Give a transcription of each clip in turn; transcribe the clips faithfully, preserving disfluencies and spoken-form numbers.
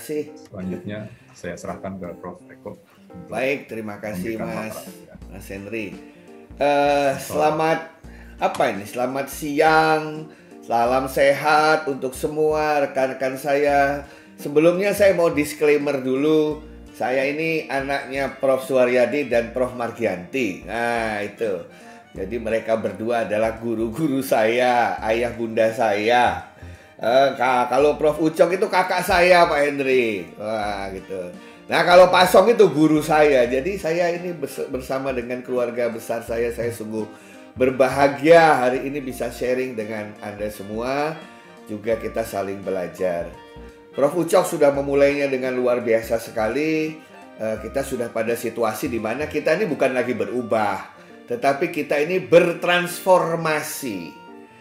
kasih. Selanjutnya saya serahkan ke Prof Eko. Baik, terima kasih Mas ya. Mas Henry. Uh, selamat apa ini? Selamat siang, salam sehat untuk semua rekan-rekan saya. Sebelumnya saya mau disclaimer dulu. Saya ini anaknya Prof Suharyadi dan Prof Margianti. Nah itu. Jadi mereka berdua adalah guru-guru saya, ayah bunda saya. Uh, kalau Prof Ucok itu kakak saya Pak Henry. Wah gitu. Nah kalau Pak Song itu guru saya. Jadi saya ini bersama dengan keluarga besar saya. Saya sungguh berbahagia hari ini bisa sharing dengan Anda semua. Juga kita saling belajar. Prof Ucok sudah memulainya dengan luar biasa sekali. uh, Kita sudah pada situasi di mana kita ini bukan lagi berubah, tetapi kita ini bertransformasi.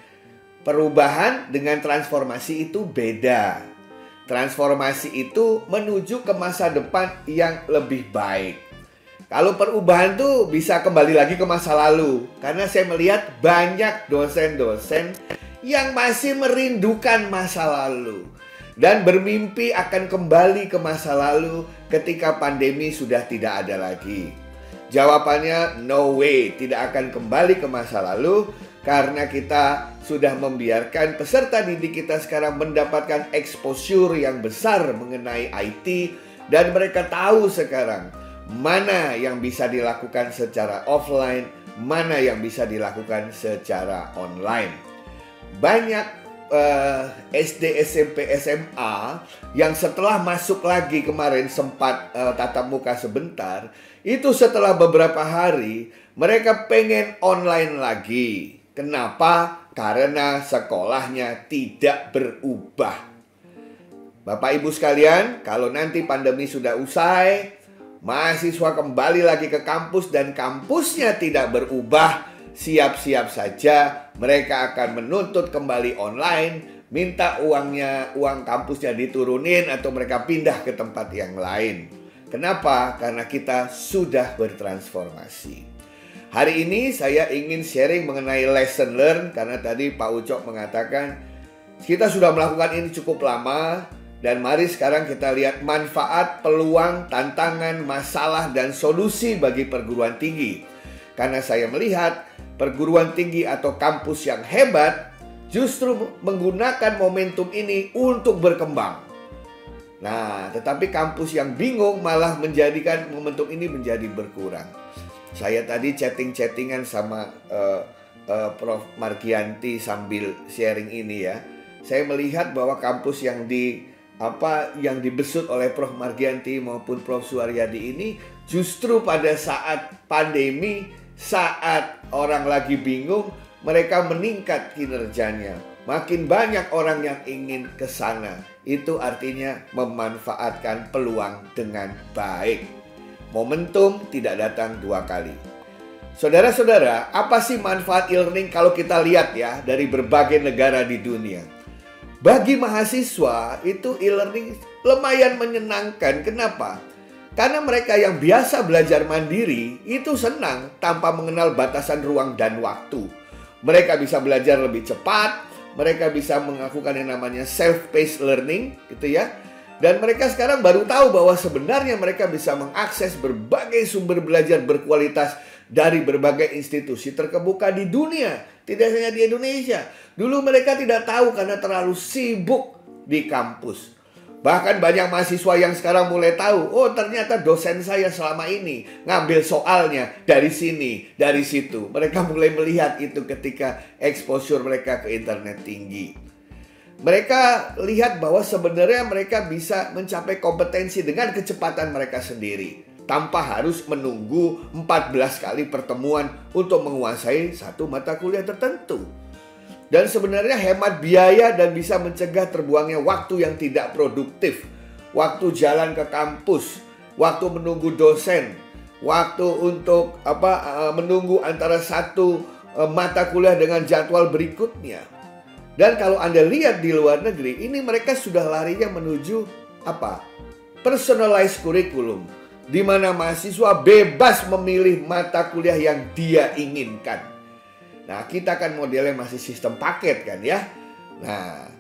Perubahan dengan transformasi itu beda. Transformasi itu menuju ke masa depan yang lebih baik. Kalau perubahan tuh bisa kembali lagi ke masa lalu. Karena saya melihat banyak dosen-dosen yang masih merindukan masa lalu. Dan bermimpi akan kembali ke masa lalu ketika pandemi sudah tidak ada lagi. Jawabannya no way, tidak akan kembali ke masa lalu. Karena kita sudah membiarkan peserta didik kita sekarang mendapatkan exposure yang besar mengenai I T. Dan mereka tahu sekarang mana yang bisa dilakukan secara offline, mana yang bisa dilakukan secara online. Banyak uh, S D, S M P, S M A yang setelah masuk lagi kemarin sempat uh, tatap muka sebentar, itu setelah beberapa hari mereka pengen online lagi. Kenapa? Karena sekolahnya tidak berubah. Bapak Ibu sekalian, kalau nanti pandemi sudah usai, mahasiswa kembali lagi ke kampus dan kampusnya tidak berubah, siap-siap saja mereka akan menuntut kembali online, minta uangnya, uang kampusnya diturunin atau mereka pindah ke tempat yang lain. Kenapa? Karena kita sudah bertransformasi. Hari ini saya ingin sharing mengenai lesson learn karena tadi Pak Ucok mengatakan kita sudah melakukan ini cukup lama dan mari sekarang kita lihat manfaat, peluang, tantangan, masalah dan solusi bagi perguruan tinggi. Karena saya melihat perguruan tinggi atau kampus yang hebat justru menggunakan momentum ini untuk berkembang. Nah, tetapi kampus yang bingung malah menjadikan momentum ini menjadi berkurang. Saya tadi chatting-chattingan sama uh, uh, Prof Margianti sambil sharing ini ya. Saya melihat bahwa kampus yang di apa yang dibesut oleh Prof Margianti maupun Prof Suharyadi ini justru pada saat pandemi, saat orang lagi bingung, mereka meningkat kinerjanya. Makin banyak orang yang ingin ke sana. Itu artinya memanfaatkan peluang dengan baik. Momentum tidak datang dua kali. Saudara-saudara, apa sih manfaat e-learning kalau kita lihat ya dari berbagai negara di dunia? Bagi mahasiswa itu e-learning lumayan menyenangkan. Kenapa? Karena mereka yang biasa belajar mandiri itu senang tanpa mengenal batasan ruang dan waktu. Mereka bisa belajar lebih cepat, mereka bisa melakukan yang namanya self-paced learning gitu ya. Dan mereka sekarang baru tahu bahwa sebenarnya mereka bisa mengakses berbagai sumber belajar berkualitas dari berbagai institusi terkemuka di dunia. Tidak hanya di Indonesia. Dulu mereka tidak tahu karena terlalu sibuk di kampus. Bahkan banyak mahasiswa yang sekarang mulai tahu, oh ternyata dosen saya selama ini ngambil soalnya dari sini, dari situ. Mereka mulai melihat itu ketika exposure mereka ke internet tinggi. Mereka lihat bahwa sebenarnya mereka bisa mencapai kompetensi dengan kecepatan mereka sendiri tanpa harus menunggu empat belas kali pertemuan untuk menguasai satu mata kuliah tertentu. Dan sebenarnya hemat biaya dan bisa mencegah terbuangnya waktu yang tidak produktif. Waktu jalan ke kampus, waktu menunggu dosen, waktu untuk apa menunggu antara satu mata kuliah dengan jadwal berikutnya. Dan kalau Anda lihat di luar negeri, ini mereka sudah larinya menuju apa? Personalized curriculum, di mana mahasiswa bebas memilih mata kuliah yang dia inginkan. Nah, kita kan modelnya masih sistem paket kan ya. Nah,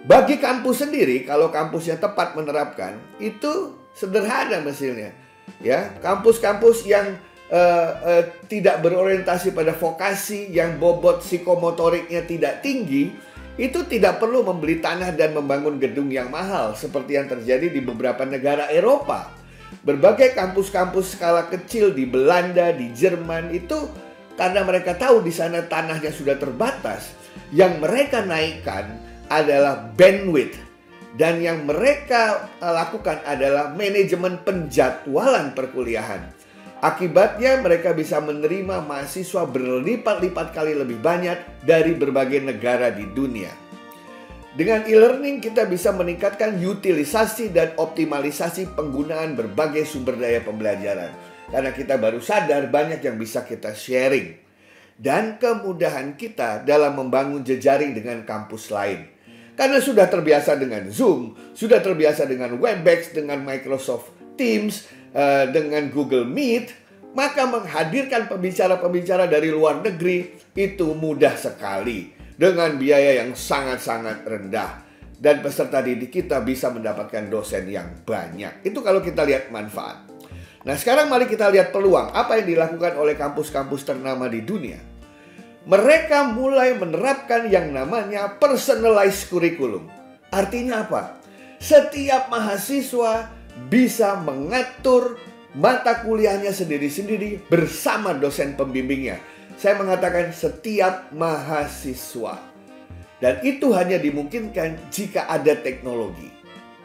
Bagi kampus sendiri, kalau kampusnya tepat menerapkan, itu sederhana mesinnya. Ya, kampus-kampus yang uh, uh, tidak berorientasi pada vokasi, yang bobot psikomotoriknya tidak tinggi, itu tidak perlu membeli tanah dan membangun gedung yang mahal seperti yang terjadi di beberapa negara Eropa. Berbagai kampus-kampus skala kecil di Belanda, di Jerman itu karena mereka tahu di sana tanahnya sudah terbatas, yang mereka naikkan adalah bandwidth, dan yang mereka lakukan adalah manajemen penjadwalan perkuliahan. Akibatnya mereka bisa menerima mahasiswa berlipat-lipat kali lebih banyak dari berbagai negara di dunia. Dengan e-learning kita bisa meningkatkan utilisasi dan optimalisasi penggunaan berbagai sumber daya pembelajaran. Karena kita baru sadar banyak yang bisa kita sharing. Dan kemudahan kita dalam membangun jejaring dengan kampus lain. Karena sudah terbiasa dengan Zoom, sudah terbiasa dengan Webex, dengan Microsoft Teams, uh, dengan Google Meet, maka menghadirkan pembicara-pembicara dari luar negeri itu mudah sekali. Dengan biaya yang sangat-sangat rendah. Dan peserta didik kita bisa mendapatkan dosen yang banyak. Itu kalau kita lihat manfaat. Nah, sekarang mari kita lihat peluang. Apa yang dilakukan oleh kampus-kampus ternama di dunia. Mereka mulai menerapkan yang namanya personalized curriculum. Artinya apa? Setiap mahasiswa bisa mengatur mata kuliahnya sendiri-sendiri bersama dosen pembimbingnya. Saya mengatakan setiap mahasiswa. Dan itu hanya dimungkinkan jika ada teknologi.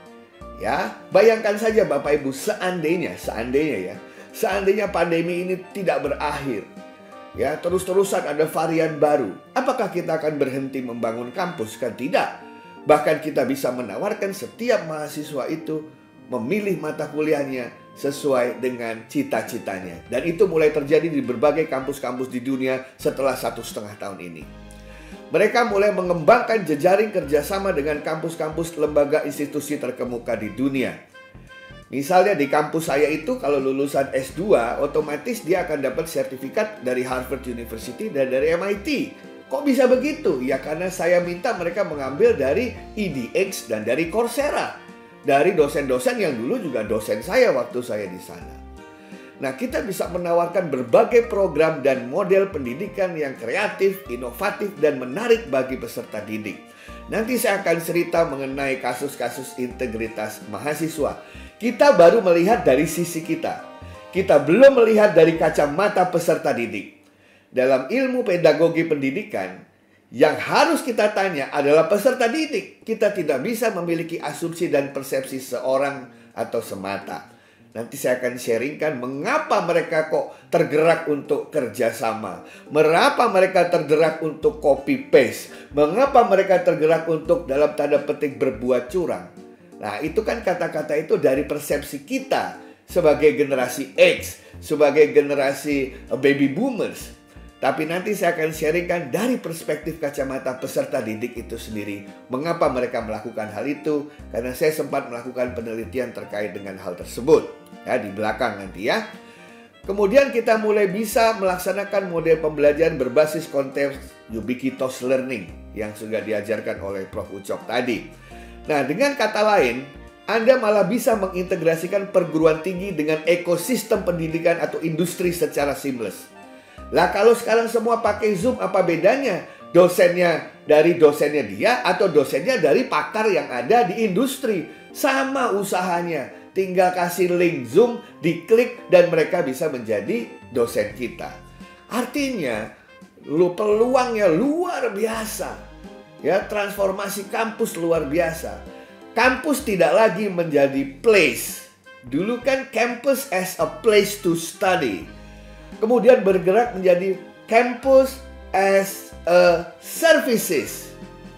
Ya, bayangkan saja Bapak Ibu, seandainya, seandainya ya, seandainya pandemi ini tidak berakhir. Ya, terus-terusan ada varian baru. Apakah kita akan berhenti membangun kampus? Kan tidak. Bahkan kita bisa menawarkan setiap mahasiswa itu memilih mata kuliahnya sesuai dengan cita-citanya. Dan itu mulai terjadi di berbagai kampus-kampus di dunia setelah satu setengah tahun ini. Mereka mulai mengembangkan jejaring kerjasama dengan kampus-kampus lembaga institusi terkemuka di dunia. Misalnya di kampus saya itu kalau lulusan S dua, otomatis dia akan dapat sertifikat dari Harvard University dan dari M I T. Kok bisa begitu? Ya karena saya minta mereka mengambil dari E D X dan dari Coursera. Dari dosen-dosen yang dulu juga dosen saya waktu saya di sana. Nah, kita bisa menawarkan berbagai program dan model pendidikan yang kreatif, inovatif, dan menarik bagi peserta didik. Nanti saya akan cerita mengenai kasus-kasus integritas mahasiswa. Kita baru melihat dari sisi kita. Kita belum melihat dari kacamata peserta didik. Dalam ilmu pedagogi pendidikan, yang harus kita tanya adalah peserta didik. Kita tidak bisa memiliki asumsi dan persepsi seorang atau semata. Nanti saya akan sharingkan mengapa mereka kok tergerak untuk kerjasama. Mengapa mereka tergerak untuk copy paste. Mengapa mereka tergerak untuk dalam tanda petik berbuat curang. Nah, itu kan kata-kata itu dari persepsi kita sebagai generasi X, sebagai generasi baby boomers. Tapi nanti saya akan sharingkan dari perspektif kacamata peserta didik itu sendiri. Mengapa mereka melakukan hal itu? Karena saya sempat melakukan penelitian terkait dengan hal tersebut. Ya, di belakang nanti ya. Kemudian kita mulai bisa melaksanakan model pembelajaran berbasis konteks ubiquitous learning yang sudah diajarkan oleh Profesor Ucok tadi. Nah, dengan kata lain, Anda malah bisa mengintegrasikan perguruan tinggi dengan ekosistem pendidikan atau industri secara seamless. Lah kalau sekarang semua pakai Zoom, apa bedanya? Dosennya dari dosennya dia atau dosennya dari pakar yang ada di industri. Sama usahanya. Tinggal kasih link Zoom, diklik dan mereka bisa menjadi dosen kita. Artinya, lu peluangnya luar biasa. Ya, transformasi kampus luar biasa. Kampus tidak lagi menjadi place. Dulu kan campus as a place to study. Kemudian bergerak menjadi campus as a services.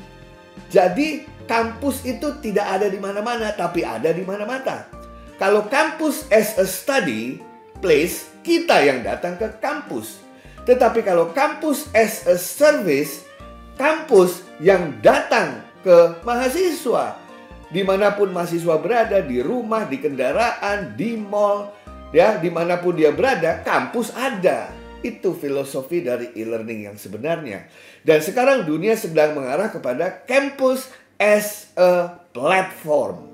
Jadi kampus itu tidak ada di mana-mana, tapi ada di mana-mana. Kalau kampus as a study place, kita yang datang ke kampus. Tetapi kalau kampus as a service, kampus yang datang ke mahasiswa. Dimanapun mahasiswa berada, di rumah, di kendaraan, di mall, ya, dimanapun dia berada, kampus ada. Itu filosofi dari e-learning yang sebenarnya. Dan sekarang dunia sedang mengarah kepada campus as a platform.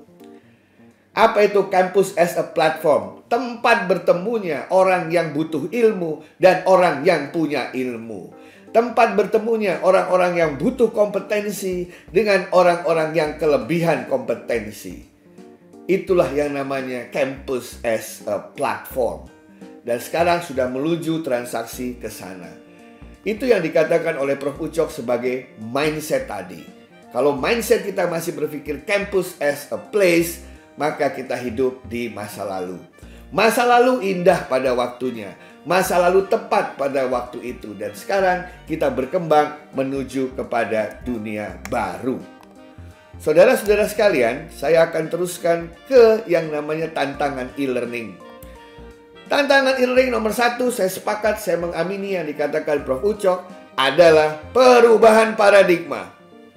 Apa itu campus as a platform? Tempat bertemunya orang yang butuh ilmu dan orang yang punya ilmu. Tempat bertemunya orang-orang yang butuh kompetensi dengan orang-orang yang kelebihan kompetensi. Itulah yang namanya campus as a platform. Dan sekarang sudah menuju transaksi ke sana. Itu yang dikatakan oleh Prof Ucok sebagai mindset tadi. Kalau mindset kita masih berpikir campus as a place, maka kita hidup di masa lalu. Masa lalu indah pada waktunya. Masa lalu tepat pada waktu itu. Dan sekarang kita berkembang menuju kepada dunia baru. Saudara-saudara sekalian, saya akan teruskan ke yang namanya tantangan e-learning. Tantangan e-learning nomor satu, saya sepakat, saya mengamini yang dikatakan Prof Ucok, adalah perubahan paradigma.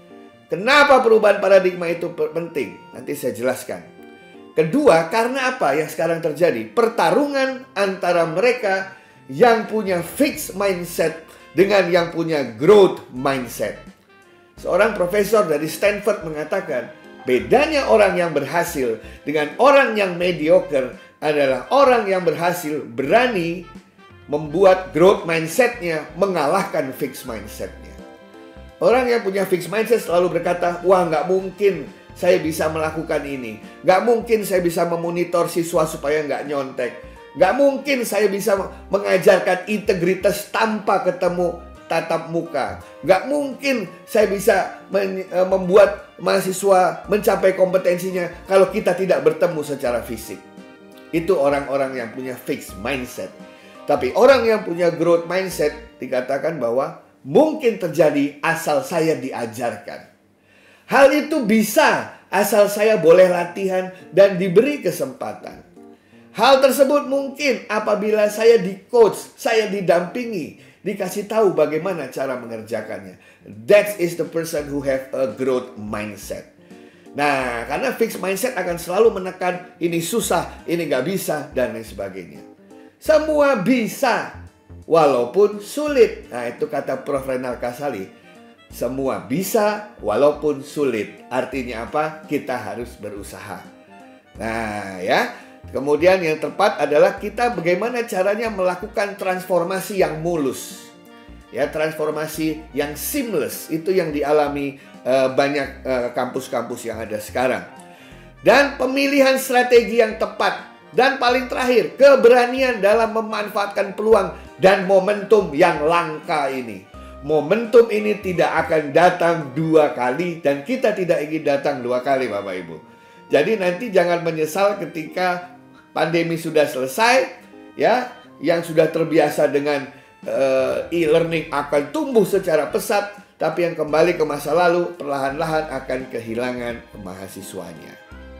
Kenapa perubahan paradigma itu penting? Nanti saya jelaskan. Kedua, karena apa yang sekarang terjadi? Pertarungan antara mereka yang punya fixed mindset dengan yang punya growth mindset. Seorang profesor dari Stanford mengatakan, bedanya orang yang berhasil dengan orang yang mediocre adalah orang yang berhasil berani membuat growth mindsetnya mengalahkan fixed mindsetnya. Orang yang punya fixed mindset selalu berkata, wah nggak mungkin saya bisa melakukan ini. Nggak mungkin saya bisa memonitor siswa supaya nggak nyontek. Nggak mungkin saya bisa mengajarkan integritas tanpa ketemu tatap muka. Nggak mungkin saya bisa membuat mahasiswa mencapai kompetensinya kalau kita tidak bertemu secara fisik. Itu orang-orang yang punya fixed mindset. Tapi orang yang punya growth mindset dikatakan bahwa mungkin terjadi asal saya diajarkan. Hal itu bisa asal saya boleh latihan dan diberi kesempatan. Hal tersebut mungkin apabila saya di coach, saya didampingi, dikasih tahu bagaimana cara mengerjakannya. That is the person who have a growth mindset. Nah, karena fixed mindset akan selalu menekan ini susah, ini nggak bisa, dan lain sebagainya. Semua bisa, walaupun sulit. Nah, itu kata Prof Renal Kasali. Semua bisa, walaupun sulit. Artinya apa? Kita harus berusaha. Nah, ya. Kemudian yang tepat adalah kita bagaimana caranya melakukan transformasi yang mulus. Ya, transformasi yang seamless. Itu yang dialami Uh, banyak kampus-kampus uh, yang ada sekarang. Dan pemilihan strategi yang tepat. Dan paling terakhir, keberanian dalam memanfaatkan peluang dan momentum yang langka ini. Momentum ini tidak akan datang dua kali, dan kita tidak ingin datang dua kali, Bapak Ibu. Jadi nanti jangan menyesal ketika pandemi sudah selesai, ya, yang sudah terbiasa dengan uh, e-learning akan tumbuh secara pesat. Tapi yang kembali ke masa lalu perlahan-lahan akan kehilangan mahasiswanya.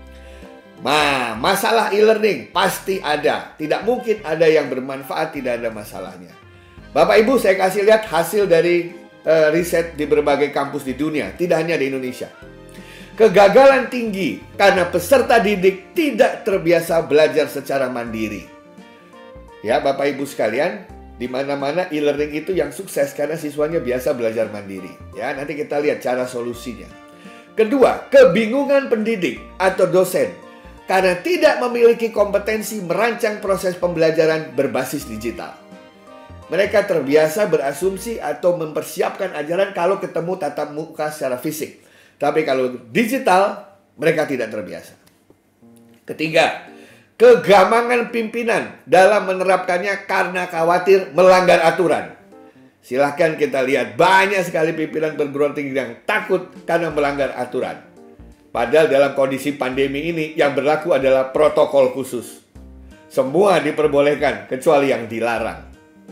Nah, masalah e-learning pasti ada. Tidak mungkin ada yang bermanfaat, tidak ada masalahnya. Bapak Ibu, saya kasih lihat hasil dari uh, riset di berbagai kampus di dunia, tidak hanya di Indonesia. Kegagalan tinggi karena peserta didik tidak terbiasa belajar secara mandiri. Ya, Bapak Ibu sekalian, di mana-mana e-learning itu yang sukses karena siswanya biasa belajar mandiri. Ya, nanti kita lihat cara solusinya. Kedua, kebingungan pendidik atau dosen karena tidak memiliki kompetensi merancang proses pembelajaran berbasis digital. Mereka terbiasa berasumsi atau mempersiapkan ajaran kalau ketemu tatap muka secara fisik. Tapi kalau digital, mereka tidak terbiasa. Ketiga, kegamangan pimpinan dalam menerapkannya karena khawatir melanggar aturan. Silahkan kita lihat, banyak sekali pimpinan perguruan tinggi yang takut karena melanggar aturan. Padahal dalam kondisi pandemi ini yang berlaku adalah protokol khusus. Semua diperbolehkan kecuali yang dilarang.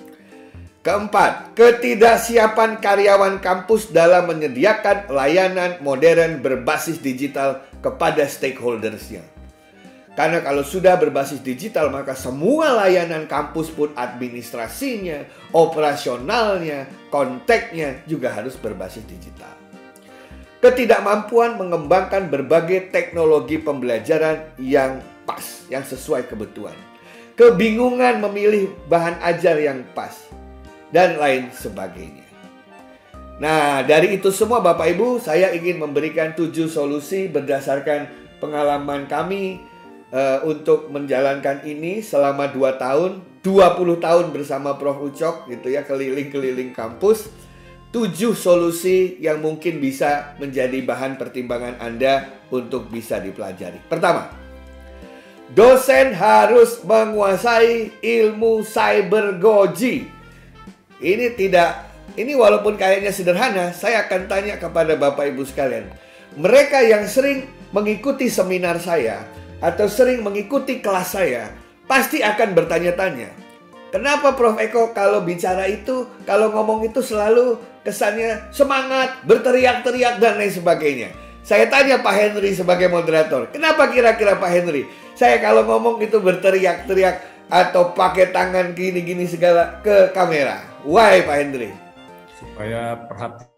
Keempat, ketidaksiapan karyawan kampus dalam menyediakan layanan modern berbasis digital kepada stakeholders-nya. Karena kalau sudah berbasis digital, maka semua layanan kampus pun administrasinya, operasionalnya, kontaknya juga harus berbasis digital. Ketidakmampuan mengembangkan berbagai teknologi pembelajaran yang pas, yang sesuai kebutuhan. Kebingungan memilih bahan ajar yang pas, dan lain sebagainya. Nah, dari itu semua Bapak Ibu, saya ingin memberikan tujuh solusi berdasarkan pengalaman kami uh, untuk menjalankan ini selama dua tahun, dua puluh tahun bersama Prof Ucok gitu ya, keliling-keliling kampus. Tujuh solusi yang mungkin bisa menjadi bahan pertimbangan Anda untuk bisa dipelajari. Pertama, dosen harus menguasai ilmu cybergogy. Ini tidak Ini walaupun kayaknya sederhana, saya akan tanya kepada Bapak Ibu sekalian. Mereka yang sering mengikuti seminar saya atau sering mengikuti kelas saya, pasti akan bertanya-tanya. Kenapa Prof Eko kalau bicara itu, kalau ngomong itu selalu kesannya semangat, berteriak-teriak dan lain sebagainya. Saya tanya Pak Henry sebagai moderator, kenapa kira-kira Pak Henry? Saya kalau ngomong itu berteriak-teriak atau pakai tangan gini-gini segala ke kamera. Why Pak Henry? Supaya perhatian.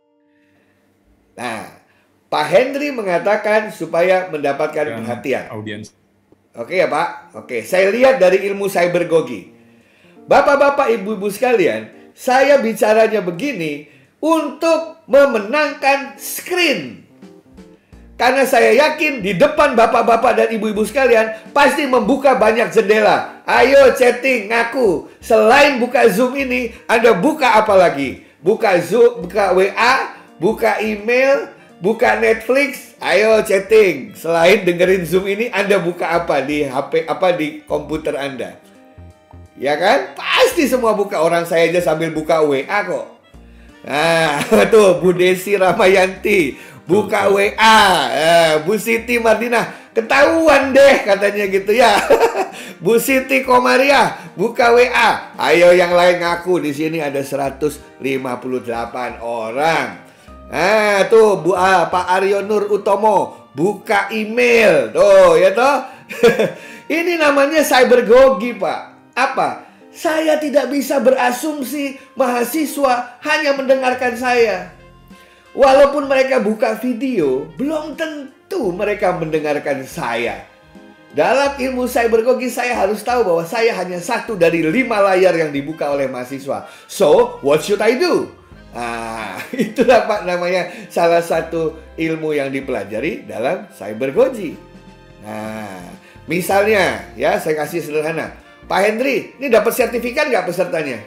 Nah, Pak Henry mengatakan supaya mendapatkan perhatian Audiens. Oke ya Pak? Oke, saya lihat dari ilmu cybergogy. Bapak-bapak, ibu-ibu sekalian, saya bicaranya begini untuk memenangkan screen. Karena saya yakin di depan bapak-bapak dan ibu-ibu sekalian pasti membuka banyak jendela. Ayo chatting, ngaku. Selain buka Zoom ini, Anda buka apa lagi? Buka Zoom, buka W A, buka email, buka Netflix, ayo chatting. Selain dengerin Zoom ini, Anda buka apa di H P, apa di komputer Anda? Ya kan? Pasti semua buka. Orang saya aja sambil buka W A kok. Nah, tuh Bu Desi Ramayanti buka W A. Eh, Bu Siti Mardina, ketahuan deh katanya gitu ya. Bu Siti Komaria buka W A. Ayo yang lain ngaku, di sini ada seratus lima puluh delapan orang. Nah, tuh Bu ah, Pak Aryo Nur Utomo buka email. Tuh, ya toh. Ini namanya cybergogy, Pak. Apa? Saya tidak bisa berasumsi mahasiswa hanya mendengarkan saya. Walaupun mereka buka video, belum tentu mereka mendengarkan saya. Dalam ilmu cybergogy saya harus tahu bahwa saya hanya satu dari lima layar yang dibuka oleh mahasiswa. So, what should I do? Nah, itulah Pak namanya salah satu ilmu yang dipelajari dalam cybergogy. Nah, misalnya ya saya kasih sederhana. Pak Henry, ini dapat sertifikat nggak pesertanya?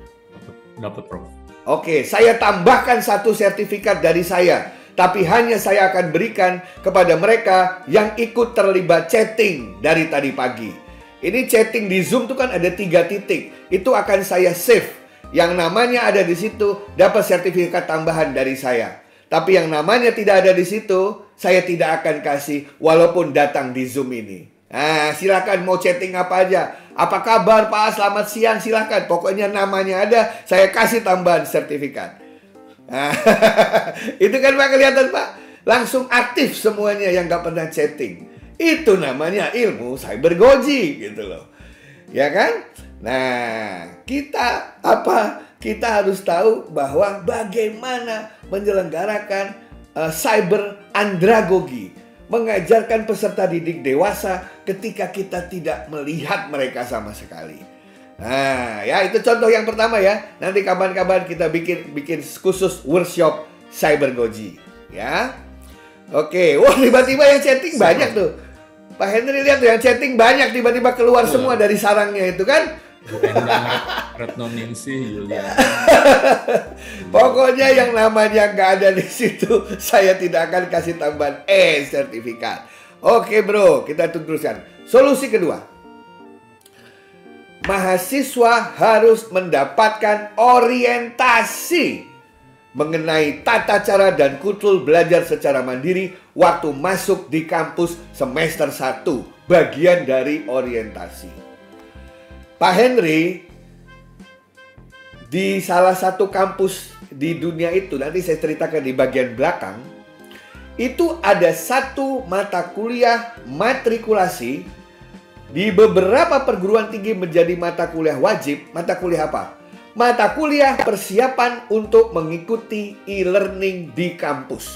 Dapat, Prof. Oke, saya tambahkan satu sertifikat dari saya. Tapi hanya saya akan berikan kepada mereka yang ikut terlibat chatting dari tadi pagi. Ini chatting di Zoom itu kan ada tiga titik. Itu akan saya save. Yang namanya ada di situ dapat sertifikat tambahan dari saya. Tapi yang namanya tidak ada di situ, saya tidak akan kasih walaupun datang di Zoom ini. Nah, silakan mau chatting apa aja. Apa kabar Pak? Selamat siang, silakan. Pokoknya namanya ada, saya kasih tambahan sertifikat. Nah, itu kan Pak kelihatan Pak. Langsung aktif semuanya yang gak pernah chatting. Itu namanya ilmu cybergogy gitu loh. Ya kan? Nah, kita apa? Kita harus tahu bahwa bagaimana menyelenggarakan uh, cyber andragogy. Mengajarkan peserta didik dewasa ketika kita tidak melihat mereka sama sekali. Nah, ya itu contoh yang pertama ya. Nanti kapan-kapan kita bikin bikin khusus workshop cybergogy, ya. Oke, wah tiba-tiba yang chatting banyak tuh. Pak Henry lihat tuh yang chatting banyak tiba-tiba keluar semua dari sarangnya itu kan. Retno Ningsih, Yuliana. Pokoknya yang namanya nggak ada di situ, saya tidak akan kasih tambahan E sertifikat. Oke bro, kita teruskan. Solusi kedua. Mahasiswa harus mendapatkan orientasi mengenai tata cara dan kultur belajar secara mandiri waktu masuk di kampus semester satu, bagian dari orientasi. Pak Henry, di salah satu kampus di dunia itu, nanti saya ceritakan di bagian belakang, itu ada satu mata kuliah matrikulasi. Di beberapa perguruan tinggi menjadi mata kuliah wajib. Mata kuliah apa? Mata kuliah persiapan untuk mengikuti e-learning di kampus.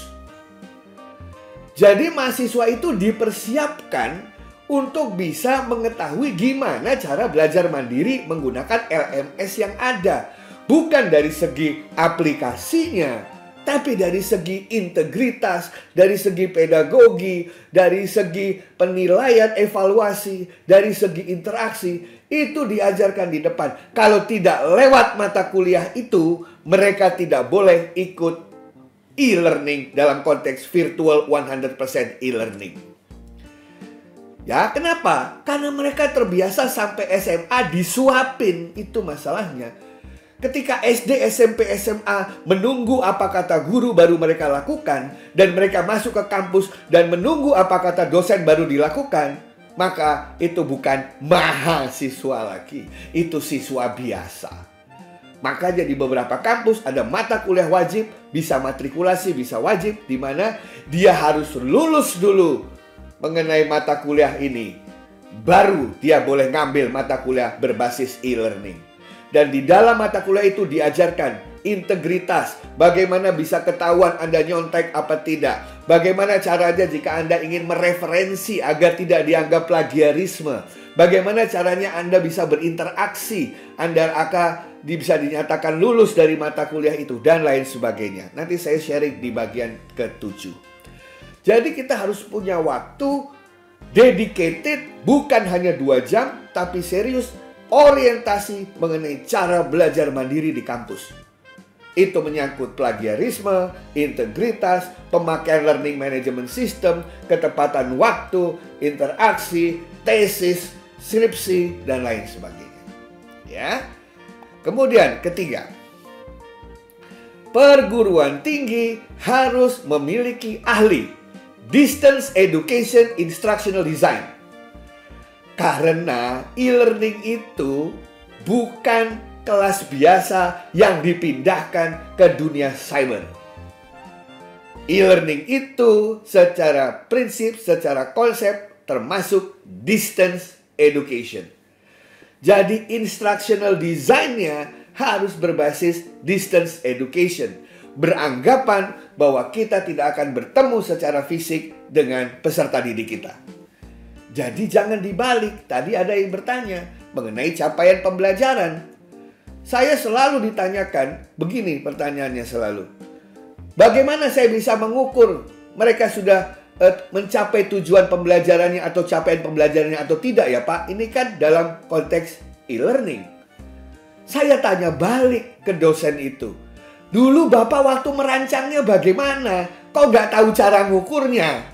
Jadi mahasiswa itu dipersiapkan untuk bisa mengetahui gimana cara belajar mandiri menggunakan L M S yang ada. Bukan dari segi aplikasinya, Tapi dari segi integritas, dari segi pedagogi, dari segi penilaian evaluasi, dari segi interaksi, itu diajarkan di depan. Kalau tidak lewat mata kuliah itu, mereka tidak boleh ikut e-learning dalam konteks virtual one hundred percent e-learning. Ya, kenapa? Karena mereka terbiasa sampai S M A disuapin, itu masalahnya. Ketika S D, S M P, S M A menunggu apa kata guru baru mereka lakukan, dan mereka masuk ke kampus dan menunggu apa kata dosen baru dilakukan, maka itu bukan mahasiswa lagi, itu siswa biasa. Makanya di beberapa kampus ada mata kuliah wajib, bisa matrikulasi, bisa wajib, di mana dia harus lulus dulu mengenai mata kuliah ini, baru dia boleh ngambil mata kuliah berbasis e-learning. Dan di dalam mata kuliah itu diajarkan integritas, bagaimana bisa ketahuan Anda nyontek apa tidak, bagaimana caranya jika Anda ingin mereferensi agar tidak dianggap plagiarisme, bagaimana caranya Anda bisa berinteraksi, Anda akan bisa dinyatakan lulus dari mata kuliah itu, dan lain sebagainya. Nanti saya sharing di bagian ketujuh. Jadi kita harus punya waktu dedicated, bukan hanya dua jam, tapi serius orientasi mengenai cara belajar mandiri di kampus. Itu menyangkut plagiarisme, integritas, pemakaian learning management system, ketepatan waktu, interaksi, tesis, skripsi, dan lain sebagainya. Ya. Kemudian ketiga, perguruan tinggi harus memiliki ahli Distance Education Instructional Design. Karena e-learning itu bukan kelas biasa yang dipindahkan ke dunia cyber. E-learning itu secara prinsip, secara konsep termasuk distance education. Jadi instructional design-nya harus berbasis distance education. Beranggapan bahwa kita tidak akan bertemu secara fisik dengan peserta didik kita. Jadi jangan dibalik. Tadi ada yang bertanya mengenai capaian pembelajaran. Saya selalu ditanyakan, begini pertanyaannya selalu. Bagaimana saya bisa mengukur mereka sudah uh, mencapai tujuan pembelajarannya atau capaian pembelajarannya atau tidak ya Pak? Ini kan dalam konteks e-learning. Saya tanya balik ke dosen itu. Dulu Bapak waktu merancangnya bagaimana? Kok nggak tahu cara mengukurnya?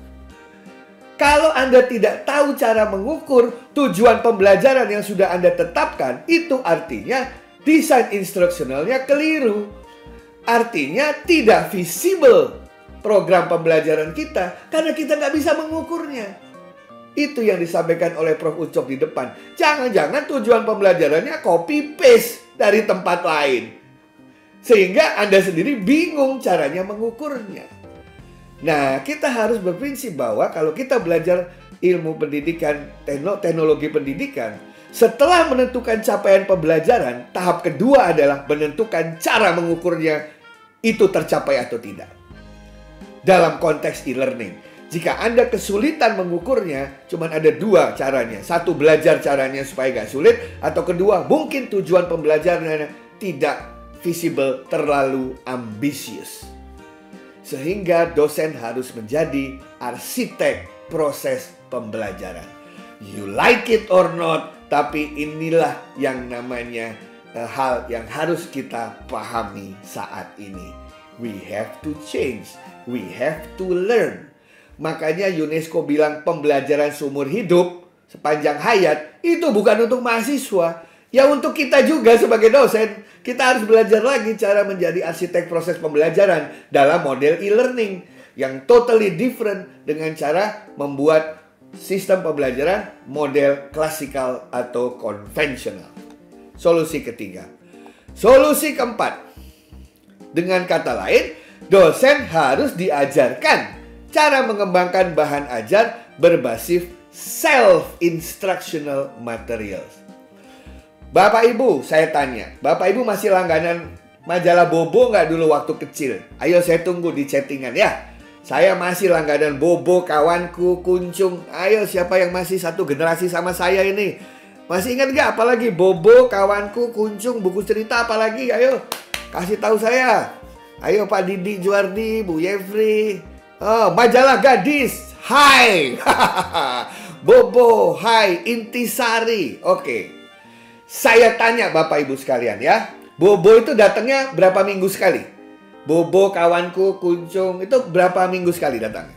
Kalau Anda tidak tahu cara mengukur tujuan pembelajaran yang sudah Anda tetapkan, itu artinya desain instruksionalnya keliru. Artinya tidak visible program pembelajaran kita karena kita nggak bisa mengukurnya. Itu yang disampaikan oleh Profesor Ucok di depan. Jangan-jangan tujuan pembelajarannya copy paste dari tempat lain. Sehingga Anda sendiri bingung caranya mengukurnya. Nah, kita harus berprinsip bahwa kalau kita belajar ilmu pendidikan, teknologi pendidikan, setelah menentukan capaian pembelajaran, tahap kedua adalah menentukan cara mengukurnya itu tercapai atau tidak. Dalam konteks e-learning, jika Anda kesulitan mengukurnya, cuma ada dua caranya. Satu, belajar caranya supaya gak sulit. Atau kedua, mungkin tujuan pembelajarannya tidak visible, terlalu ambisius. Sehingga dosen harus menjadi arsitek proses pembelajaran. You like it or not, tapi inilah yang namanya uh, hal yang harus kita pahami saat ini. We have to change, we have to learn. Makanya UNESCO bilang pembelajaran seumur hidup sepanjang hayat itu bukan untuk mahasiswa, ya untuk kita juga sebagai dosen. Kita harus belajar lagi cara menjadi arsitek proses pembelajaran dalam model e-learning yang totally different dengan cara membuat sistem pembelajaran model klasikal atau konvensional. Solusi ketiga. Solusi keempat. Dengan kata lain, dosen harus diajarkan cara mengembangkan bahan ajar berbasis self-instructional materials. Bapak Ibu, saya tanya, Bapak Ibu masih langganan majalah Bobo nggak dulu waktu kecil? Ayo saya tunggu di chattingan ya. Saya masih langganan Bobo, kawanku, kuncung. Ayo siapa yang masih satu generasi sama saya ini? Masih ingat nggak? Apalagi Bobo, kawanku, kuncung, buku cerita apalagi? Ayo kasih tahu saya. Ayo Pak Didi Juardi, Bu Yefri. Oh, majalah gadis. Hai. Bobo, hai. Intisari. Oke. Saya tanya Bapak Ibu sekalian ya. Bobo itu datangnya berapa minggu sekali? Bobo, kawanku, Kuncung, itu berapa minggu sekali datangnya?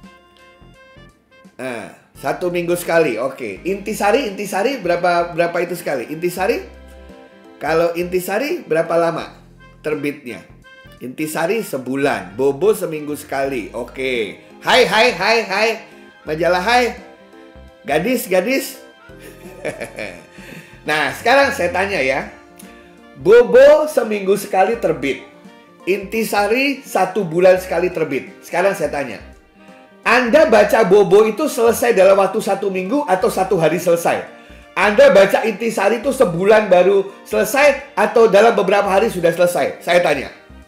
Nah, satu minggu sekali. Oke. Intisari, Intisari berapa berapa itu sekali? Intisari? Kalau Intisari berapa lama terbitnya? Intisari sebulan, Bobo seminggu sekali. Oke. Hai, hai, hai, hai. Majalah hai. Gadis, gadis. Nah, sekarang saya tanya ya. Bobo seminggu sekali terbit. Intisari satu bulan sekali terbit. Sekarang saya tanya. Anda baca Bobo itu selesai dalam waktu satu minggu atau satu hari selesai? Anda baca Intisari itu sebulan baru selesai atau dalam beberapa hari sudah selesai? Saya tanya.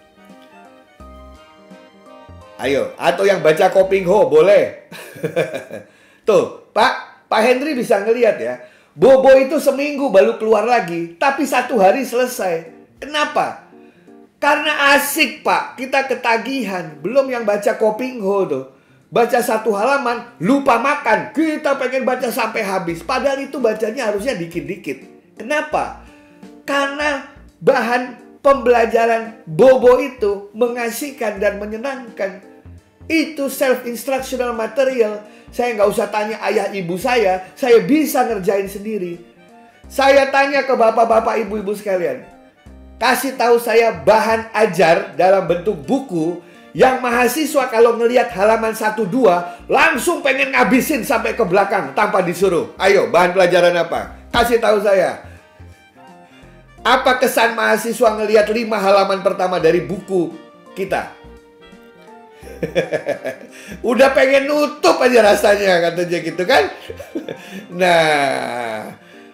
Ayo, atau yang baca Kopingho boleh. Tuh, Pak, Pak Henry bisa ngelihat ya. Bobo itu seminggu baru keluar lagi, tapi satu hari selesai. Kenapa? Karena asik, Pak. Kita ketagihan. Belum yang baca Kopingho tuh. Baca satu halaman, lupa makan. Kita pengen baca sampai habis. Padahal itu bacanya harusnya dikit-dikit. Kenapa? Karena bahan pembelajaran Bobo itu mengasihkan dan menyenangkan. Itu self-instructional material. Saya nggak usah tanya ayah ibu saya. Saya bisa ngerjain sendiri. Saya tanya ke bapak-bapak, ibu-ibu sekalian. Kasih tahu saya bahan ajar dalam bentuk buku yang mahasiswa kalau ngelihat halaman satu dua langsung pengen ngabisin sampai ke belakang tanpa disuruh. Ayo, bahan pelajaran apa? Kasih tahu saya. Apa kesan mahasiswa ngelihat lima halaman pertama dari buku kita? Udah pengen nutup aja rasanya, katanya gitu kan. Nah,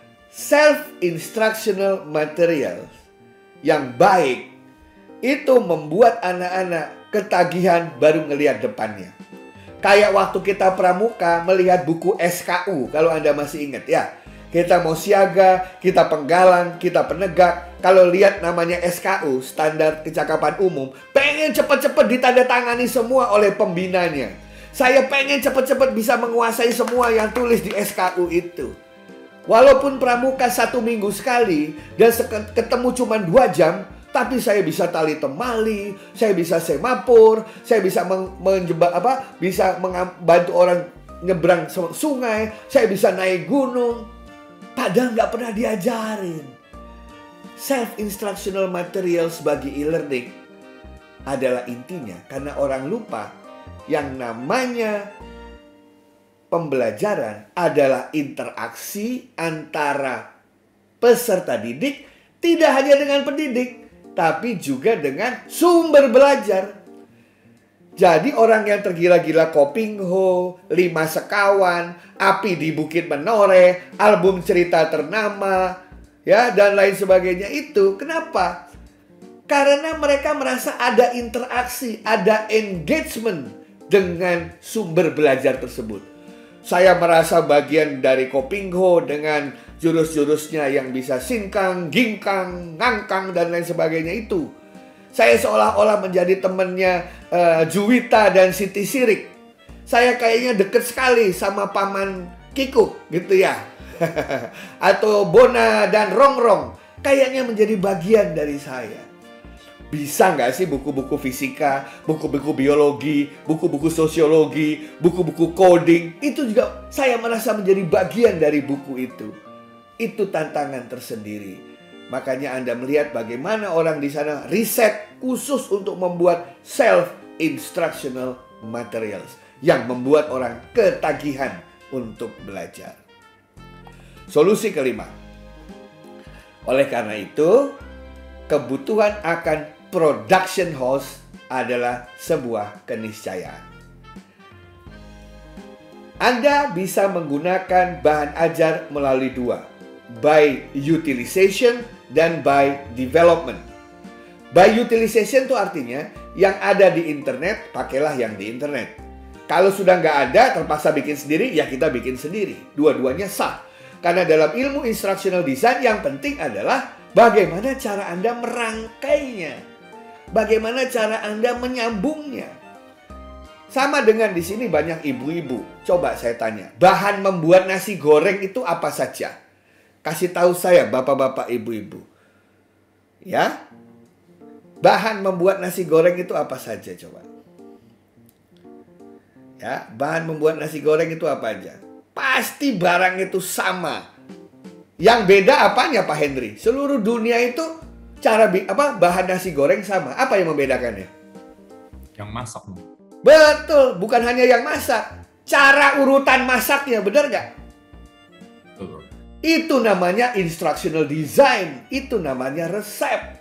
self-instructional material yang baik itu membuat anak-anak ketagihan baru ngelihat depannya. Kayak waktu kita pramuka melihat buku S K U, kalau Anda masih ingat ya. Kita mau siaga, kita penggalang, kita penegak. Kalau lihat namanya S K U, standar kecakapan umum, pengen cepet-cepet ditandatangani semua oleh pembinanya. Saya pengen cepet-cepet bisa menguasai semua yang tulis di S K U itu. Walaupun pramuka satu minggu sekali dan ketemu cuma dua jam, tapi saya bisa tali temali, saya bisa semapur, saya bisa menjebak apa, bisa membantu orang nyebrang sungai, saya bisa naik gunung. Padahal nggak pernah diajarin. Self-instructional materials bagi e-learning adalah intinya karena orang lupa yang namanya pembelajaran adalah interaksi antara peserta didik, tidak hanya dengan pendidik, tapi juga dengan sumber belajar. Jadi orang yang tergila-gila Kopingho, Lima Sekawan, Api di Bukit Menoreh, album cerita ternama, ya dan lain sebagainya itu, kenapa? Karena mereka merasa ada interaksi, ada engagement dengan sumber belajar tersebut. Saya merasa bagian dari Kopingho dengan jurus-jurusnya yang bisa sinkang, gingkang, ngangkang, dan lain sebagainya itu. Saya seolah-olah menjadi temannya uh, Juwita dan Siti Sirik. Saya kayaknya deket sekali sama Paman Kikuk gitu ya. Atau Bona dan Rongrong. Kayaknya menjadi bagian dari saya. Bisa nggak sih buku-buku fisika, buku-buku biologi, buku-buku sosiologi, buku-buku coding, itu juga saya merasa menjadi bagian dari buku itu. Itu tantangan tersendiri. Makanya Anda melihat bagaimana orang di sana riset khusus untuk membuat self-instructional materials yang membuat orang ketagihan untuk belajar. Solusi kelima. Oleh karena itu, kebutuhan akan production house adalah sebuah keniscayaan. Anda bisa menggunakan bahan ajar melalui dua, by utilization dan by development. By utilization itu artinya yang ada di internet, pakailah yang di internet. Kalau sudah nggak ada, terpaksa bikin sendiri, ya kita bikin sendiri. Dua-duanya sah. Karena dalam ilmu instructional design yang penting adalah bagaimana cara Anda merangkainya. bagaimana cara Anda menyambungnya. Sama dengan di sini banyak ibu-ibu. Coba saya tanya, bahan membuat nasi goreng itu apa saja? Kasih tahu saya bapak-bapak ibu-ibu. Ya? Bahan membuat nasi goreng itu apa saja coba? Ya, bahan membuat nasi goreng itu apa aja? Pasti barang itu sama. Yang beda apanya Pak Henry? Seluruh dunia itu cara apa bahan nasi goreng sama. Apa yang membedakannya? Yang masak. Betul, bukan hanya yang masak. Cara urutan masaknya, benar nggak? Betul. Itu namanya instructional design. Itu namanya resep.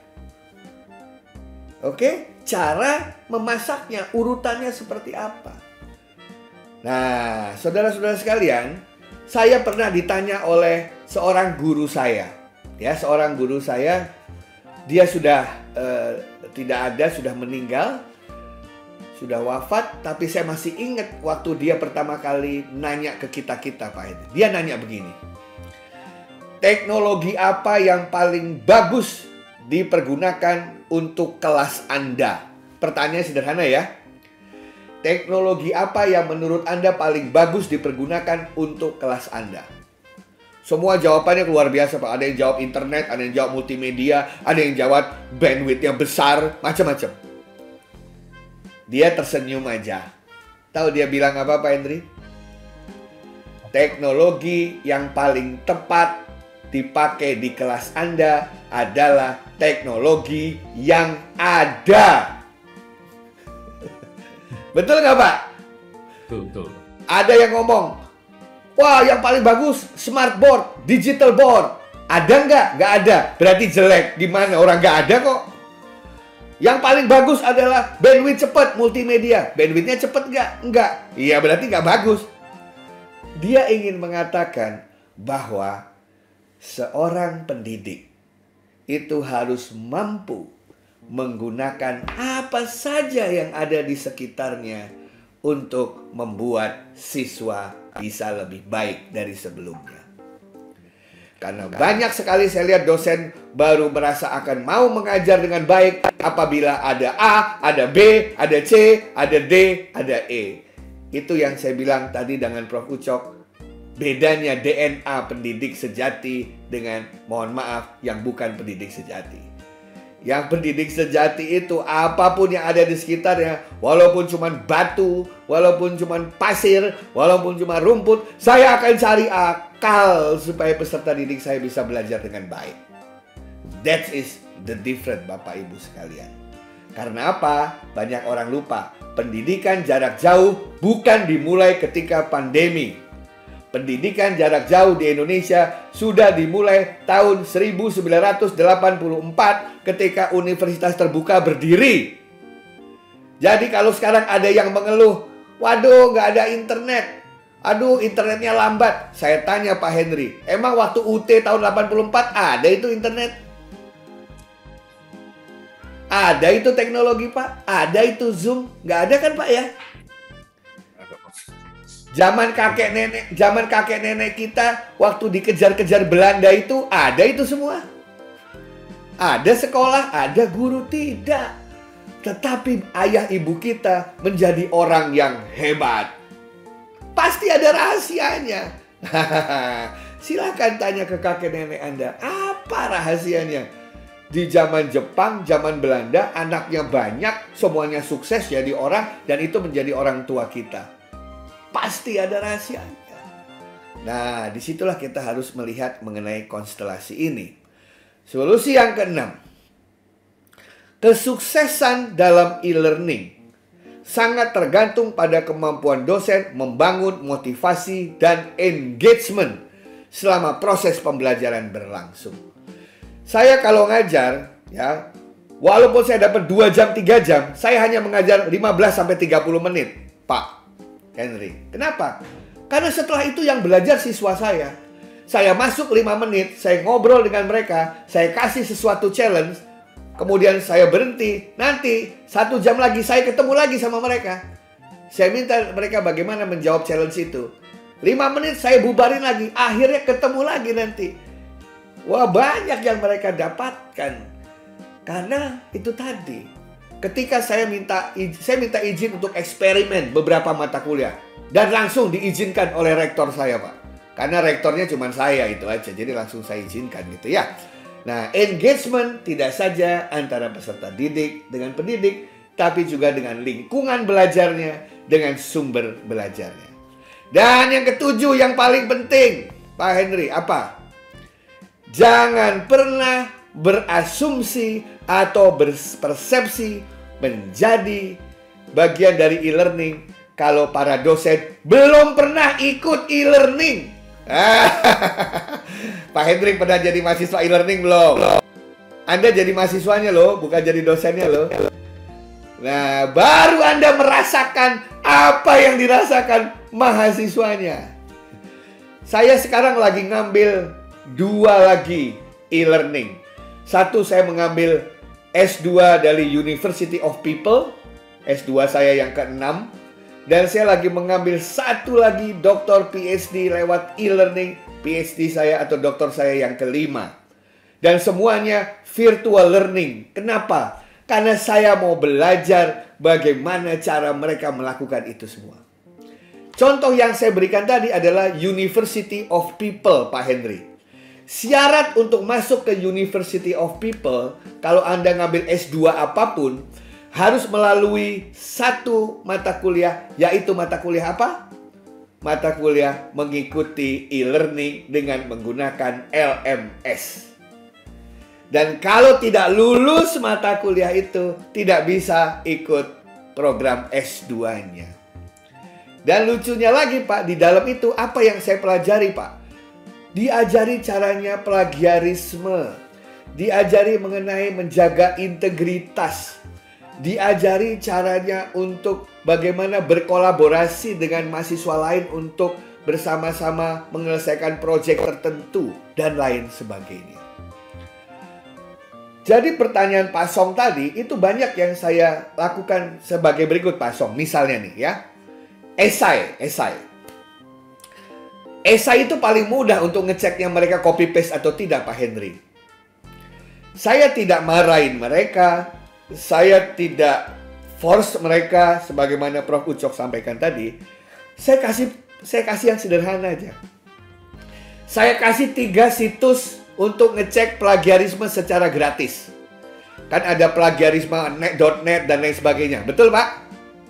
Oke, cara memasaknya, urutannya seperti apa? Nah, saudara-saudara sekalian, saya pernah ditanya oleh seorang guru saya. Ya, seorang guru saya, dia sudah uh, tidak ada, sudah meninggal, sudah wafat, tapi saya masih ingat waktu dia pertama kali nanya ke kita-kita, Pak Edi. Dia nanya begini, teknologi apa yang paling bagus dipergunakan untuk kelas Anda? Pertanyaan sederhana ya. Teknologi apa yang menurut Anda paling bagus dipergunakan untuk kelas Anda? Semua jawabannya luar biasa, Pak. Ada yang jawab internet, ada yang jawab multimedia, ada yang jawab bandwidth yang besar, macam-macam. Dia tersenyum aja. Tahu dia bilang apa, Pak Henry? Teknologi yang paling tepat dipakai di kelas Anda adalah teknologi yang ada. Betul nggak, Pak? Betul, betul. Ada yang ngomong, wah yang paling bagus smart board, digital board. Ada nggak? Nggak ada. Berarti jelek. Gimana? Orang nggak ada kok. Yang paling bagus adalah bandwidth cepat, multimedia. Bandwidthnya cepat nggak? Nggak. Iya, berarti nggak bagus. Dia ingin mengatakan bahwa seorang pendidik itu harus mampu menggunakan apa saja yang ada di sekitarnya untuk membuat siswa bisa lebih baik dari sebelumnya. Karena banyak sekali saya lihat dosen baru merasa akan mau mengajar dengan baik apabila ada A, ada B, ada C, ada D, ada E. Itu yang saya bilang tadi dengan Prof Ucok. Bedanya D N A pendidik sejati dengan, mohon maaf, yang bukan pendidik sejati. Yang pendidik sejati itu apapun yang ada di sekitarnya, walaupun cuma batu, walaupun cuma pasir, walaupun cuma rumput, saya akan cari akal supaya peserta didik saya bisa belajar dengan baik. That is the difference, Bapak Ibu sekalian. Karena apa? Banyak orang lupa, pendidikan jarak jauh bukan dimulai ketika pandemi. Pendidikan jarak jauh di Indonesia sudah dimulai tahun seribu sembilan ratus delapan puluh empat ketika universitas terbuka berdiri. Jadi kalau sekarang ada yang mengeluh, waduh nggak ada internet, aduh internetnya lambat. Saya tanya Pak Henry, emang waktu U T tahun delapan puluh empat ada itu internet? Ada itu teknologi, Pak? Ada itu Zoom? Nggak ada kan, Pak ya? Zaman kakek nenek, zaman kakek nenek kita waktu dikejar-kejar Belanda itu ada itu semua. Ada sekolah, ada guru, tidak. Tetapi ayah ibu kita menjadi orang yang hebat. Pasti ada rahasianya. Silakan tanya ke kakek nenek Anda, apa rahasianya? Di zaman Jepang, zaman Belanda, anaknya banyak, semuanya sukses jadi orang, dan itu menjadi orang tua kita. Pasti ada rahasianya. Nah, disitulah kita harus melihat mengenai konstelasi ini. Solusi yang keenam. Kesuksesan dalam e-learning sangat tergantung pada kemampuan dosen membangun motivasi dan engagement selama proses pembelajaran berlangsung. Saya kalau ngajar, ya, walaupun saya dapat dua jam, tiga jam, saya hanya mengajar lima belas sampai tiga puluh menit, Pak Henry. Kenapa? Karena setelah itu yang belajar siswa saya. Saya masuk lima menit, saya ngobrol dengan mereka, saya kasih sesuatu challenge, kemudian saya berhenti. Nanti satu jam lagi saya ketemu lagi sama mereka. Saya minta mereka bagaimana menjawab challenge itu. Lima menit saya bubarin lagi, akhirnya ketemu lagi nanti. Wah, banyak yang mereka dapatkan. Karena itu tadi, ketika saya minta saya minta izin untuk eksperimen beberapa mata kuliah dan langsung diizinkan oleh rektor saya, Pak. Karena rektornya cuma saya itu aja, jadi langsung saya izinkan gitu ya. Nah, engagement tidak saja antara peserta didik dengan pendidik, tapi juga dengan lingkungan belajarnya, dengan sumber belajarnya. Dan yang ketujuh yang paling penting, Pak Henry, apa? Jangan pernah berasumsi atau berpersepsi menjadi bagian dari e-learning kalau para dosen belum pernah ikut e-learning. Pak Hendrik pernah jadi mahasiswa e-learning belum? Anda jadi mahasiswanya loh, bukan jadi dosennya loh. Nah, baru Anda merasakan apa yang dirasakan mahasiswanya. Saya sekarang lagi ngambil dua lagi e-learning. Satu, saya mengambil S dua dari University of People, S dua saya yang keenam. Dan saya lagi mengambil satu lagi doktor P H D lewat e-learning, P H D saya atau doktor saya yang kelima. Dan semuanya virtual learning. Kenapa? Karena saya mau belajar bagaimana cara mereka melakukan itu semua. Contoh yang saya berikan tadi adalah University of People, Pak Henry. Syarat untuk masuk ke University of People, kalau Anda ngambil S dua apapun, harus melalui satu mata kuliah, yaitu mata kuliah apa? Mata kuliah mengikuti e-learning dengan menggunakan L M S. Dan kalau tidak lulus mata kuliah itu, tidak bisa ikut program S dua-nya. Dan lucunya lagi, Pak, di dalam itu apa yang saya pelajari, Pak? Diajari caranya plagiarisme, diajari mengenai menjaga integritas, diajari caranya untuk bagaimana berkolaborasi dengan mahasiswa lain untuk bersama-sama menyelesaikan proyek tertentu, dan lain sebagainya. Jadi pertanyaan Pak Song tadi, itu banyak yang saya lakukan sebagai berikut, Pak Song. Misalnya nih ya, esai, esai. Esai itu paling mudah untuk ngeceknya mereka copy paste atau tidak, Pak Henry. Saya tidak marahin mereka, saya tidak force mereka sebagaimana Prof Ucok sampaikan tadi. Saya kasih saya kasih yang sederhana aja. Saya kasih tiga situs untuk ngecek plagiarisme secara gratis. Kan ada plagiarisme dot net dan lain sebagainya. Betul, Pak?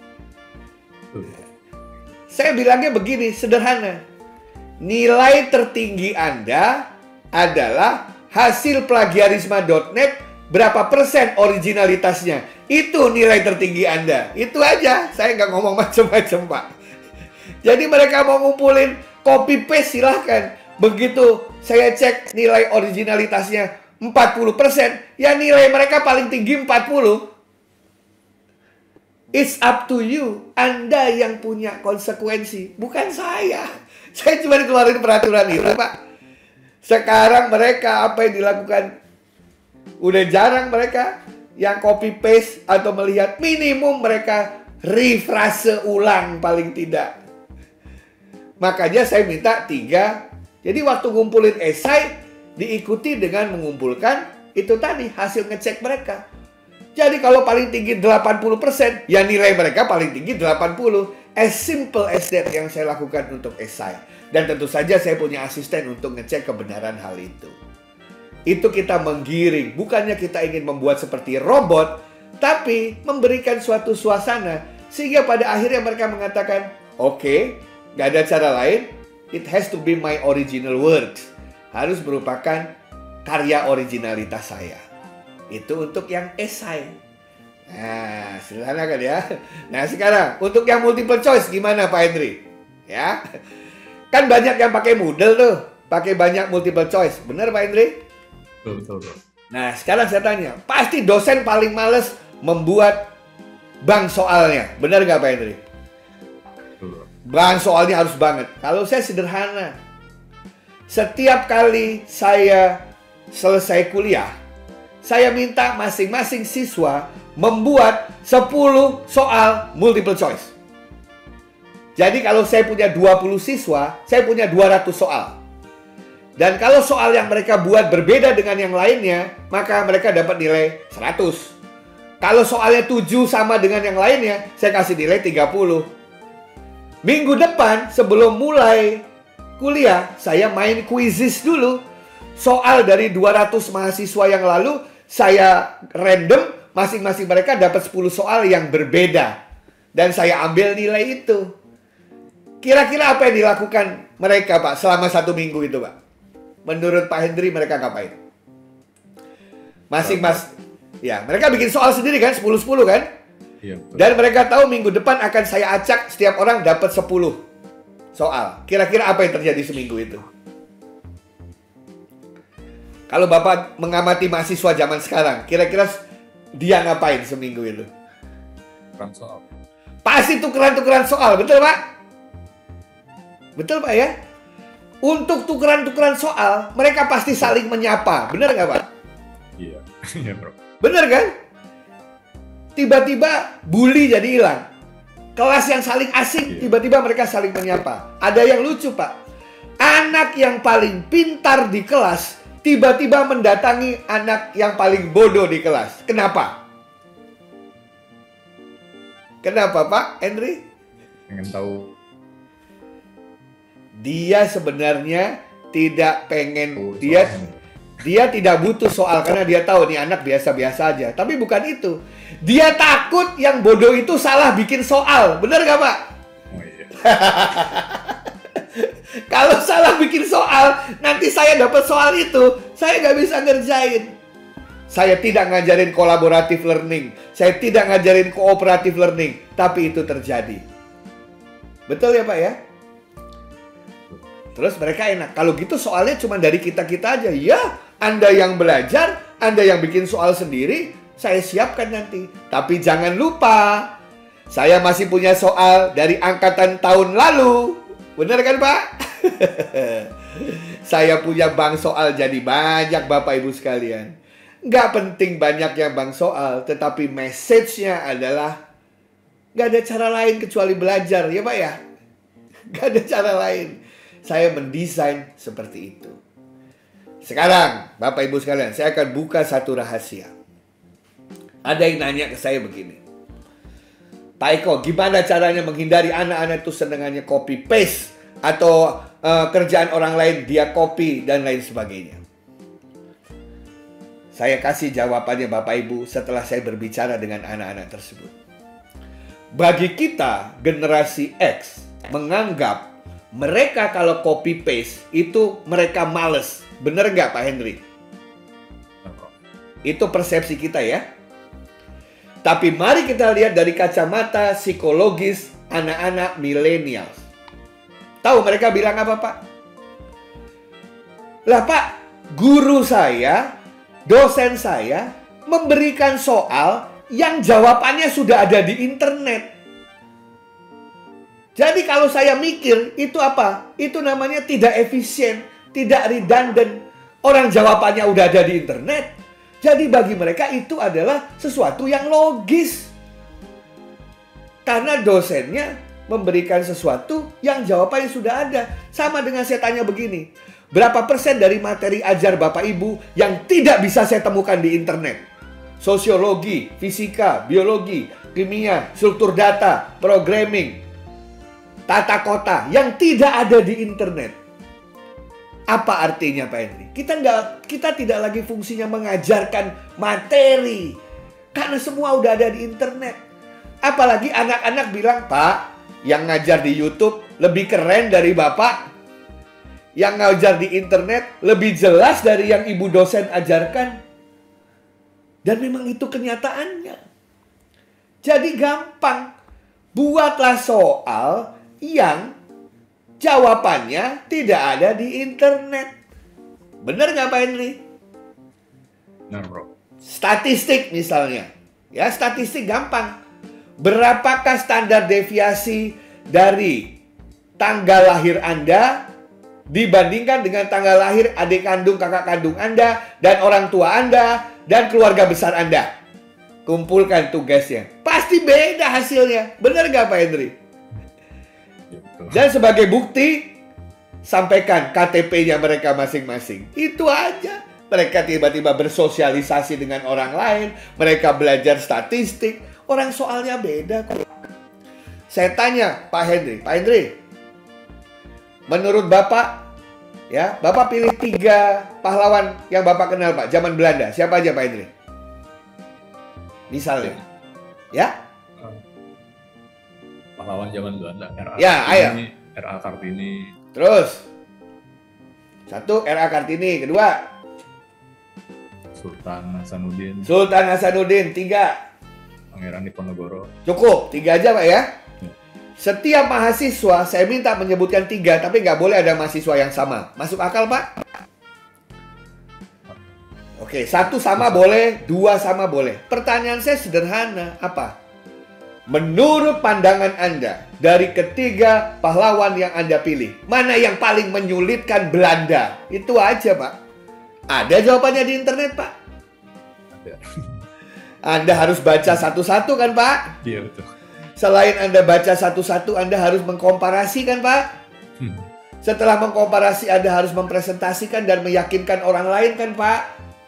Saya bilangnya begini, sederhana. Nilai tertinggi Anda adalah hasil plagiarisme dot net, berapa persen originalitasnya. Itu nilai tertinggi Anda. Itu aja. Saya nggak ngomong macam-macam, Pak. Jadi mereka mau ngumpulin copy paste silahkan. Begitu saya cek nilai originalitasnya empat puluh persen, ya nilai mereka paling tinggi empat puluh. It's up to you. Anda yang punya konsekuensi, bukan saya. Saya cuma keluarin peraturan itu, Pak. Sekarang mereka apa yang dilakukan? Udah jarang mereka yang copy paste atau melihat, minimum mereka refrase ulang paling tidak. Makanya saya minta tiga. Jadi waktu ngumpulin esai, diikuti dengan mengumpulkan itu tadi, hasil ngecek mereka. Jadi kalau paling tinggi delapan puluh persen, ya nilai mereka paling tinggi delapan puluh. As simple as that yang saya lakukan untuk esai. Dan tentu saja saya punya asisten untuk ngecek kebenaran hal itu. Itu kita menggiring, bukannya kita ingin membuat seperti robot, tapi memberikan suatu suasana. Sehingga pada akhirnya mereka mengatakan, oke, okay, gak ada cara lain, it has to be my original words. Harus merupakan karya originalitas saya. Itu untuk yang esai. Nah, sederhana kan ya. Nah, sekarang untuk yang multiple choice gimana, Pak Henry? Ya. Kan banyak yang pakai Moodle tuh, pakai banyak multiple choice. Benar, Pak Henry? Betul, betul, betul. Nah, sekarang saya tanya, pasti dosen paling males membuat bank soalnya. Benar nggak, Pak Henry? Betul. Bank soalnya harus banget. Kalau saya sederhana. Setiap kali saya selesai kuliah, saya minta masing-masing siswa membuat sepuluh soal multiple choice. Jadi kalau saya punya dua puluh siswa, saya punya dua ratus soal. Dan kalau soal yang mereka buat berbeda dengan yang lainnya, maka mereka dapat nilai seratus. Kalau soalnya tujuh sama dengan yang lainnya, saya kasih nilai tiga puluh. Minggu depan sebelum mulai kuliah, saya main quizzes dulu. Soal dari dua ratus mahasiswa yang lalu, saya random, masing-masing mereka dapat sepuluh soal yang berbeda. Dan saya ambil nilai itu. Kira-kira apa yang dilakukan mereka, Pak, selama satu minggu itu, Pak? Menurut Pak Hendri, mereka ngapain? Masing-masing. Ya, mereka bikin soal sendiri kan, sepuluh sepuluh kan? Iya, betul. Dan mereka tahu minggu depan akan saya acak setiap orang dapat sepuluh soal. Kira-kira apa yang terjadi seminggu itu? Kalau Bapak mengamati mahasiswa zaman sekarang, kira-kira dia ngapain seminggu itu? Kurang soal. Pasti tukeran-tukeran soal, betul Pak? Betul Pak ya? Untuk tukeran-tukeran soal, mereka pasti saling menyapa. Benar nggak Pak? Iya, iya bro. Benar kan? Tiba-tiba bully jadi hilang. Kelas yang saling asing, Iya. tiba-tiba mereka saling menyapa. Ada yang lucu Pak. Anak yang paling pintar di kelas, tiba-tiba mendatangi anak yang paling bodoh di kelas. Kenapa? Kenapa Pak Henry? Pengen tahu. Dia sebenarnya tidak pengen, Oh, dia soalnya. dia tidak butuh soal karena dia tahu nih anak biasa-biasa aja. Tapi bukan itu. Dia takut yang bodoh itu salah bikin soal. Benar gak Pak? Oh iya. Kalau salah bikin soal, nanti saya dapat soal itu, saya nggak bisa ngerjain. Saya tidak ngajarin collaborative learning, saya tidak ngajarin cooperative learning, tapi itu terjadi. Betul ya Pak ya? Terus mereka enak. Kalau gitu soalnya cuma dari kita-kita aja. Ya, Anda yang belajar, Anda yang bikin soal sendiri, saya siapkan nanti. Tapi jangan lupa, saya masih punya soal dari angkatan tahun lalu. Benar kan Pak? Saya punya bank soal jadi banyak Bapak Ibu sekalian. Nggak penting banyaknya bank soal, tetapi message-nya adalah nggak ada cara lain kecuali belajar. Ya Pak ya? Nggak ada cara lain. Saya mendesain seperti itu. Sekarang Bapak Ibu sekalian, saya akan buka satu rahasia. Ada yang nanya ke saya begini. Pak Eko, gimana caranya menghindari anak-anak itu senengannya copy paste atau uh, kerjaan orang lain dia copy dan lain sebagainya? Saya kasih jawabannya Bapak Ibu setelah saya berbicara dengan anak-anak tersebut. Bagi kita generasi X menganggap mereka kalau copy paste itu mereka males. Bener nggak Pak Henry? Itu persepsi kita ya. Tapi mari kita lihat dari kacamata psikologis anak-anak milenial. Tahu mereka bilang apa Pak? Lah Pak, guru saya, dosen saya memberikan soal yang jawabannya sudah ada di internet. Jadi kalau saya mikir itu apa? Itu namanya tidak efisien, tidak redundant. Orang jawabannya udah ada di internet. Jadi bagi mereka itu adalah sesuatu yang logis. Karena dosennya memberikan sesuatu yang jawabannya sudah ada. Sama dengan saya tanya begini. Berapa persen dari materi ajar Bapak Ibu yang tidak bisa saya temukan di internet? Sosiologi, fisika, biologi, kimia, struktur data, programming, tata kota yang tidak ada di internet. Apa artinya Pak Henry? Kita nggak, kita tidak lagi fungsinya mengajarkan materi karena semua udah ada di internet. Apalagi anak-anak bilang, Pak, yang ngajar di YouTube lebih keren dari Bapak. Yang ngajar di internet lebih jelas dari yang ibu dosen ajarkan. Dan memang itu kenyataannya. Jadi gampang. Buatlah soal yang jawabannya tidak ada di internet. Benar nggak Pak Henry? Benar bro. Statistik misalnya. Ya, statistik gampang. Berapakah standar deviasi dari tanggal lahir Anda dibandingkan dengan tanggal lahir adik kandung, kakak kandung Anda, dan orang tua Anda, dan keluarga besar Anda? Kumpulkan tugasnya. Pasti beda hasilnya. Benar nggak Pak Henry? Dan sebagai bukti, sampaikan K T P-nya mereka masing-masing. Itu aja. Mereka tiba-tiba bersosialisasi dengan orang lain. Mereka belajar statistik. Orang soalnya beda kok. Saya tanya Pak Henry, Pak Henry, menurut Bapak, ya, Bapak pilih tiga pahlawan yang Bapak kenal, Pak, zaman Belanda. Siapa aja, Pak Henry? Misalnya, ya? Pahlawan zaman Belanda. R A Ya, ayo. R A Kartini. Terus, satu R A Kartini, kedua Sultan Hasanuddin. Sultan Hasanuddin, tiga. Pangeran Diponegoro. Cukup, tiga aja, Pak, ya? Setiap mahasiswa, saya minta menyebutkan tiga, tapi nggak boleh ada mahasiswa yang sama. Masuk akal, Pak? Oke, satu sama boleh, dua sama boleh. Pertanyaan saya sederhana, apa? Menurut pandangan Anda, dari ketiga pahlawan yang Anda pilih, mana yang paling menyulitkan Belanda? Itu aja, Pak. Ada jawabannya di internet, Pak. Ada. Anda harus baca satu-satu kan, Pak? Iya, betul. Selain Anda baca satu-satu, Anda harus mengkomparasi kan, Pak? Hmm. Setelah mengkomparasi, Anda harus mempresentasikan dan meyakinkan orang lain kan, Pak?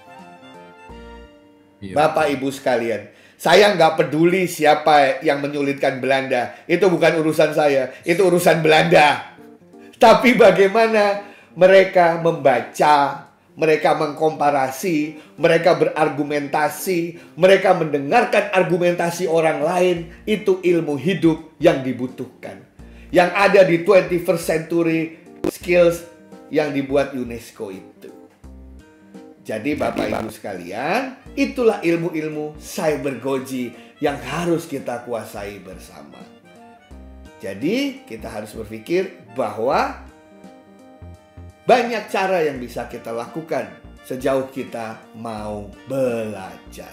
Iya. Bapak, Ibu sekalian, saya nggak peduli siapa yang menyulitkan Belanda. Itu bukan urusan saya, itu urusan Belanda. Tapi bagaimana mereka membaca, mereka mengkomparasi, mereka berargumentasi, mereka mendengarkan argumentasi orang lain, itu ilmu hidup yang dibutuhkan. Yang ada di twenty-first century skills yang dibuat UNESCO itu. Jadi Bapak Ibu sekalian, itulah ilmu-ilmu cybergoji yang harus kita kuasai bersama. Jadi kita harus berpikir bahwa banyak cara yang bisa kita lakukan sejauh kita mau belajar.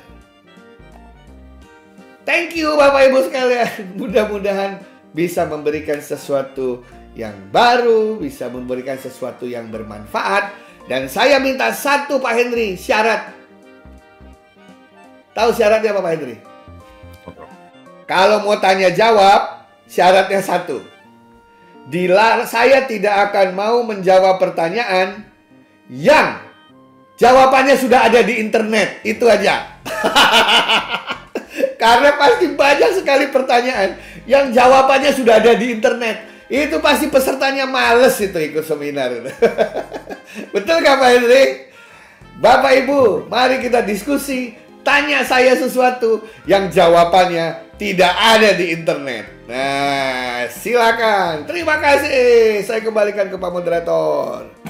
Thank you Bapak Ibu sekalian. Mudah-mudahan bisa memberikan sesuatu yang baru, bisa memberikan sesuatu yang bermanfaat. Dan saya minta satu Pak Henry, syarat. Tahu syaratnya apa Pak Henry? Kalau mau tanya jawab, syaratnya satu. Dilar saya tidak akan mau menjawab pertanyaan yang jawabannya sudah ada di internet. Itu aja. Karena pasti banyak sekali pertanyaan yang jawabannya sudah ada di internet. Itu pasti pesertanya males itu ikut seminar. Betul nggak Pak Henry? Bapak Ibu, mari kita diskusi. Tanya saya sesuatu yang jawabannya tidak ada di internet. Nah, silakan. Terima kasih. Saya kembalikan ke Pak Moderator.